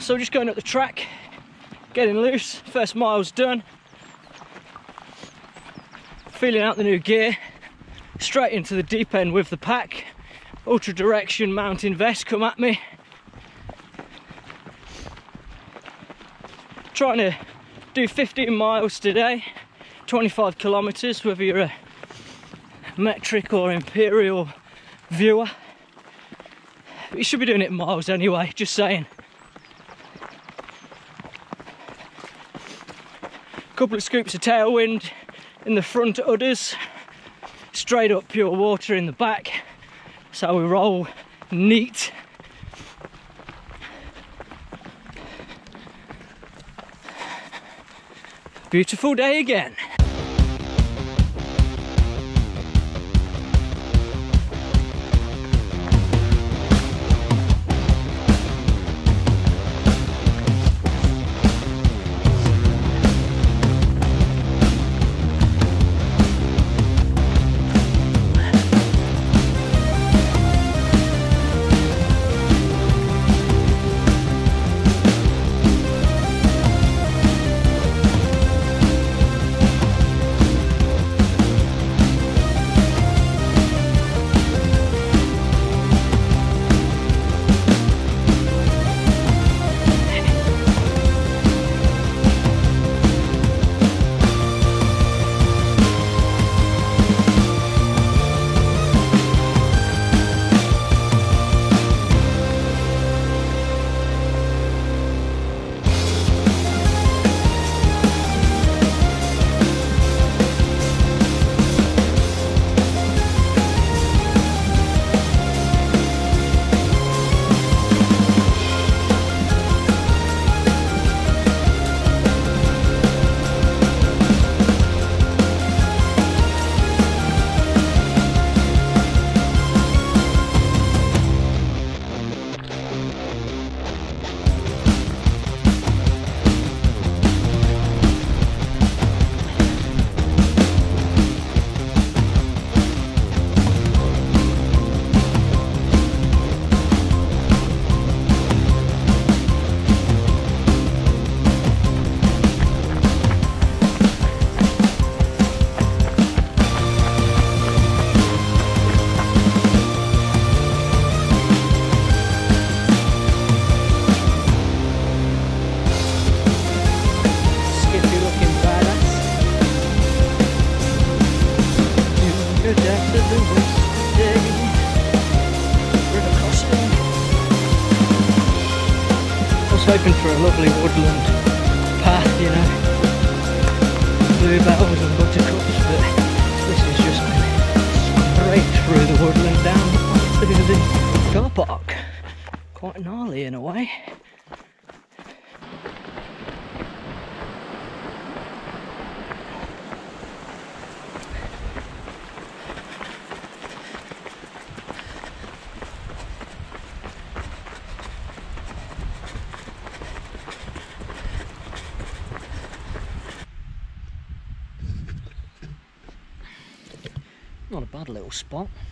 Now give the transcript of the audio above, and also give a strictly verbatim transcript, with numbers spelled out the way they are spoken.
So just going up the track, getting loose, first mile's done. Feeling out the new gear, straight into the deep end with the pack. Ultra direction mountain vest come at me. Trying to do fifteen miles today, twenty-five kilometers, whether you're a metric or imperial viewer. You should be doing it in miles anyway, just saying. Couple of scoops of tailwind in the front udders, straight up pure water in the back. So we roll neat. Beautiful day again. Hoping for a lovely woodland path, you know, bluebells and buttercups, but this has just been straight through the woodland down through the car park. Quite gnarly in a way. Not a bad little spot.